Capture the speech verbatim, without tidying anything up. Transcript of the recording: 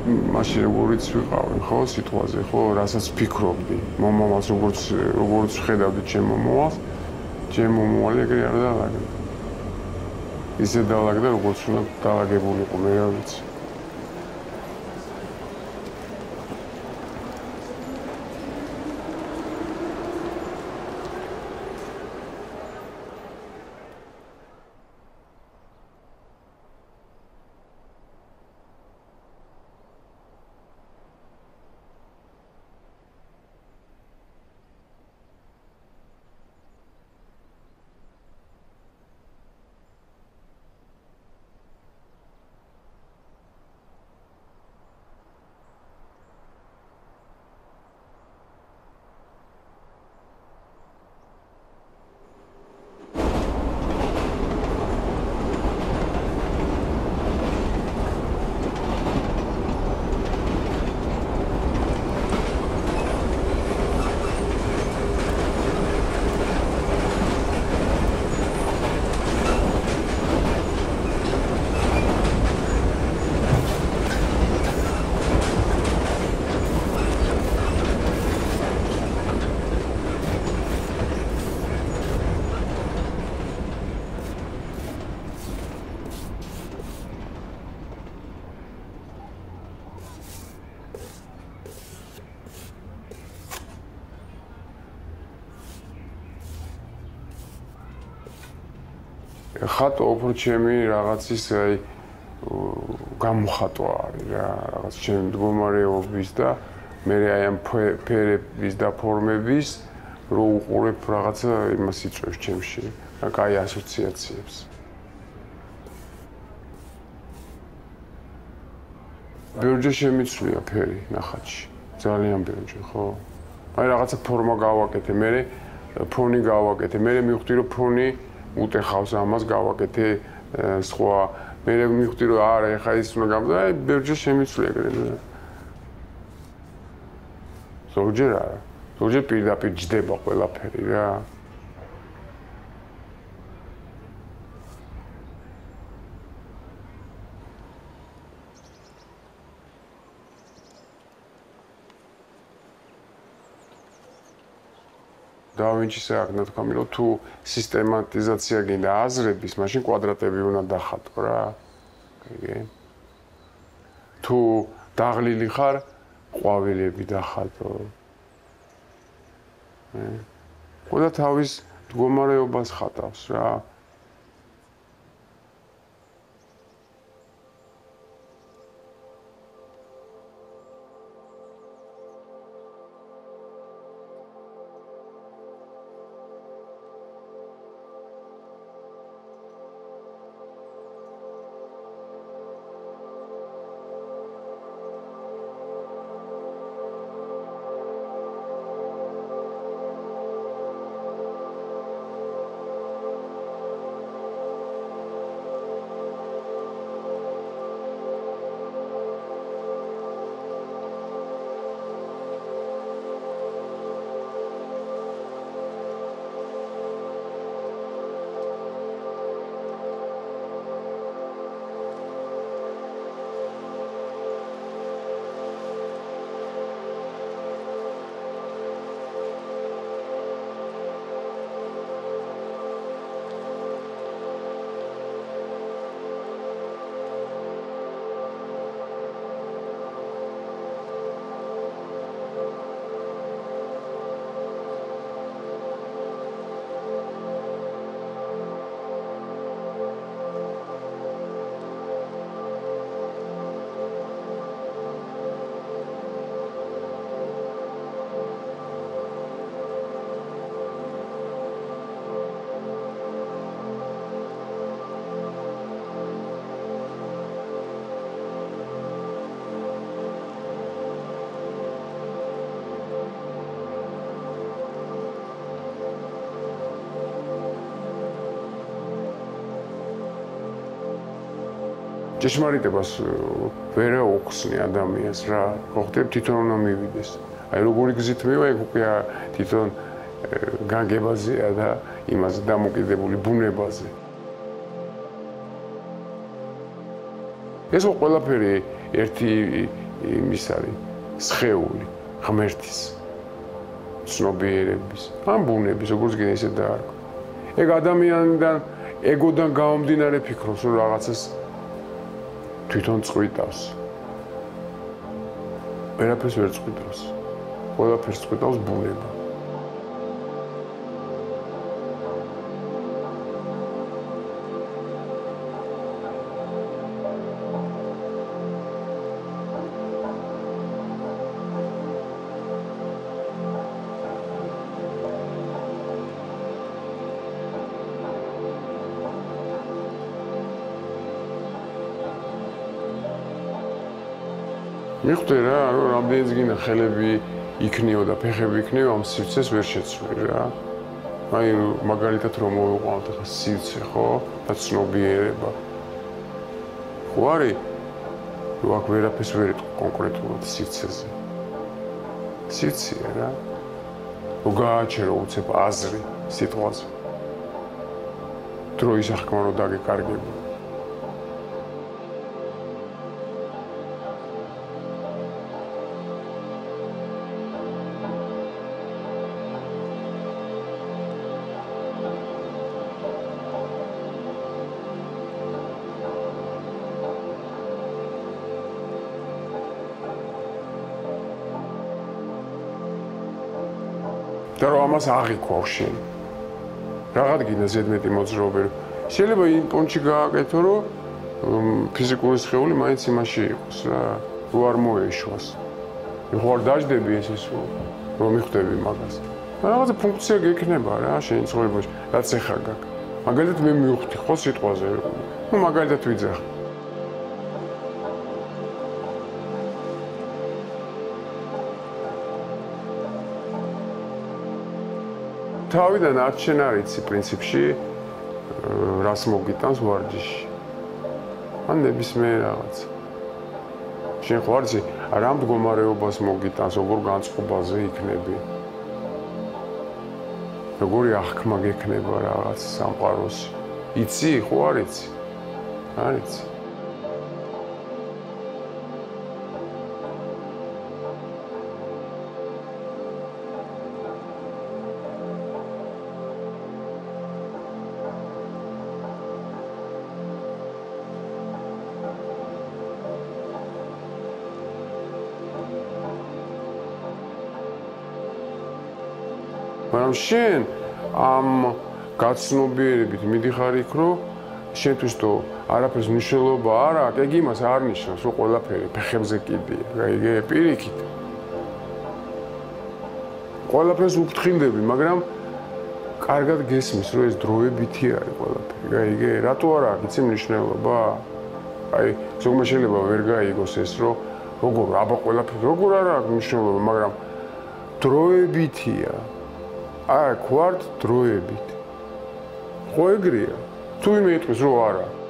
მაშინ როგორიც ვიყავი, ხო, სიტყვაზე, ხო, რასაც ფიქრობდი, მომავალს როგორც როგორც ხედავდი ჩემ მომავალს, ჩემ მომავალი ეგრე არ დაალაგდა. ისე დაალაგდა, როგორც უნდა დაალაგებულიყო, მე რა ვიცი. ხატო უფრო ჩემი რაღაცის აი გამოხატვა არის რა, რაღაც ჩემი მდგომარეობის და მე აი ამ ფერების და ფორმების რო უყურებ რაღაცა იმას იწვევს ჩემში, რა კაი ასოციაციებს. ბევრჯერ შემიცვლია ფერი ნახატში, ძალიან ბევრჯერ, ხო? აი რაღაცა ფორმა გავაკეთე, მე ფონი გავაკეთე, მე მივხვდი რომ ფონი უტეხავს ამას გავაკეთე სხვა მე მივხვდი რომ არა ეხა ის უნდა გამო და ბევრჯერ შემიცვლია ეგრე ზოგჯერ არა ზოგჯერ პირდაპირ ჯდება ყველაფერი რა Da Vinci საქმე თქვა რომ თუ სისტემატიზაცია გინდა აზრების, მაშინ კვადრატები უნდა დახატო რა. კი. თუ დაღლილი ხარ, ყვავილები დახატო. ყველა თავის მდგომარეობას ხატავს რა. ჭეშმარიტებას ვერ აუხსნი ადამიანს რა, ხო ხდებ თვითონ უნდა მივიდეს. აი როგორი გზით მივა, ეგ უკვე თვითონ განგებაზეა და იმაზე დამოკიდებული ბუნებაზე. ეს ყველაფერი ერთი იმის არის სხეული, ღმერთის, ცნობიერების, ან ბუნების, როგორც გინდა ისე დაარქვა. ეგ ადამიანიდან ეგოდან გამომდინარე ფიქრობს, რომ რაღაცას თვითონ წყვიტავს. ვერაფერს ვერ წყვიტავს. ყველაფერს წყვიტავს ბუნება. მიხვდი რა, რომ რამდენიც გინდა ხელები იქნიო და ფეხები იქნიო, ამ სივრცეს ვერ შეცვლი რა. აი მაგალითად რომ მოვიყვანოთ ახლა სივრცე, ხო? და ცნობიერება. ხო არის? რომ აქ ვერაფერს ვერ იტყვი კონკრეტულად სივრცეზე. სივრცეა რა. რომ გააჩერო უცებ აზრი სიტყვაზე. დროის აღქმა რომ დაგეკარგება. და რომ ამას აღიქვავ შენ. Რაღაც გინდა ზედმეტი მოძრაობა. შეიძლება იმ პონჩი გააკეთო, რომ ფიზიკური სხეული მაინც იმაში იყოს რა, რო არ მოეშვას. ხო არ დაждები ეს ის რომ მიხვდები მაგას. და რაღაცა ფუნქცია გექნება რა შენ ცხოვრებაში, რაც ეხა გაქვს. მაგალითად მე მივხვდი ხო სიტყვაზე. ნუ მაგალითად ვიძახ. თავიდან არ შენ არ იცი პრინციპში რას მოგიტანს ვარჯიში. ან ნებისმიერ რაღაც. შენ ხო არ იცი რა მდგომარეობას მოგიტანს, როგორ განწყობაზე იქნები. როგორი აღქმა გექნება რაღაც სამყაროსი. იცი, ხო არ იცი? არ იცი. მაგრამ შენ ამ გაცნობიერებით მიდიხარ იქ, რომ შენთვის თუ არაფერს მნიშვნელობა არ აქვს, ეგ იმას არ ნიშნავს, რომ ყველაფერი ფეხებზე კიდია. გაიგე? პირიქით. ყველაფერს უფრთხილდები, მაგრამ კარგად გესმის, რომ ეს დროებითი არის ყველაფერი. გაიგე? რატო არ აქვს იცი მნიშვნელობა? აი, ზოგმა შეიძლება ვერ გაიგოს ეს, რომ როგორ აბა ყველაფერი როგორ არ აქვს მნიშვნელობა, მაგრამ დროებითია. აი, ვართ დროებით. ხო ეგრეა. თუ იმე იტყვის, რომ არა.